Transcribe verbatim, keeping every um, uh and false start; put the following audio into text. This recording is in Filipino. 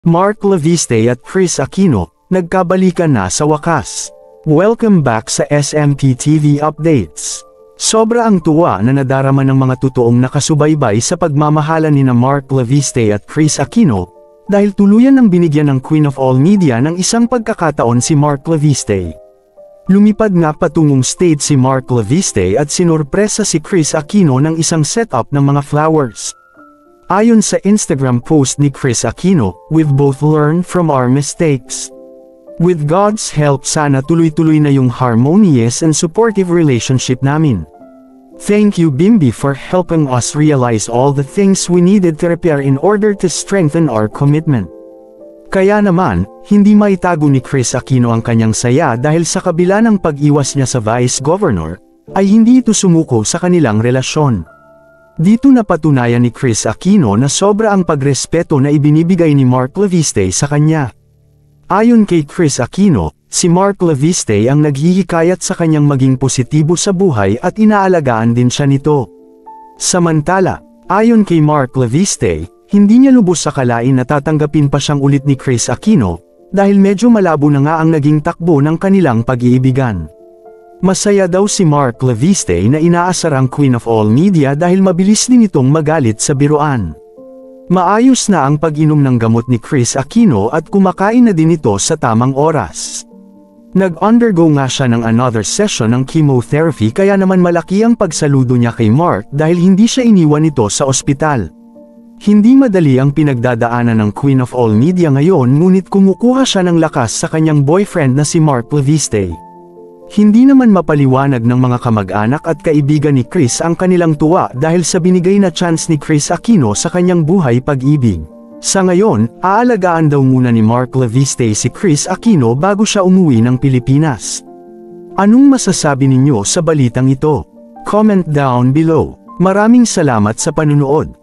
Mark Leviste at Kris Aquino, nagkabalikan na sa wakas. Welcome back sa S M P T V Updates. Sobra ang tuwa na nadarama ng mga totoong nakasubaybay sa pagmamahalan ni na Mark Leviste at Kris Aquino, dahil tuluyan ng binigyan ng Queen of All Media ng isang pagkakataon si Mark Leviste. Lumipad nga patungong state si Mark Leviste at sinurpresa si Kris Aquino ng isang setup ng mga flowers. Ayon sa Instagram post ni Kris Aquino, "We've both learned from our mistakes. With God's help sana tuloy-tuloy na yung harmonious and supportive relationship namin. Thank you Bimbi for helping us realize all the things we needed to repair in order to strengthen our commitment." Kaya naman, hindi maitago ni Kris Aquino ang kanyang saya dahil sa kabila ng pag-iwas niya sa Vice Governor, ay hindi ito sumuko sa kanilang relasyon. Dito napatunayan ni Kris Aquino na sobra ang pagrespeto na ibinibigay ni Mark Leviste sa kanya. Ayon kay Kris Aquino, si Mark Leviste ang naghihikayat sa kanyang maging positibo sa buhay at inaalagaan din siya nito. Samantala, ayon kay Mark Leviste, hindi niya lubos akalain na tatanggapin pa siyang ulit ni Kris Aquino, dahil medyo malabo na nga ang naging takbo ng kanilang pag-iibigan. Masaya daw si Mark Leviste na inaasar ang Queen of All Media dahil mabilis din itong magalit sa biruan. Maayos na ang pag-inom ng gamot ni Kris Aquino at kumakain na din ito sa tamang oras. Nag-undergo nga siya ng another session ng chemotherapy kaya naman malaki ang pagsaludo niya kay Mark dahil hindi siya iniwan ito sa ospital. Hindi madali ang pinagdadaanan ng Queen of All Media ngayon ngunit kumukuha siya ng lakas sa kanyang boyfriend na si Mark Leviste. Hindi naman mapaliwanag ng mga kamag-anak at kaibigan ni Kris ang kanilang tuwa dahil sa binigay na chance ni Kris Aquino sa kanyang buhay pag-ibig. Sa ngayon, aalagaan daw muna ni Mark Leviste si Kris Aquino bago siya umuwi ng Pilipinas. Anong masasabi ninyo sa balitang ito? Comment down below. Maraming salamat sa panunood.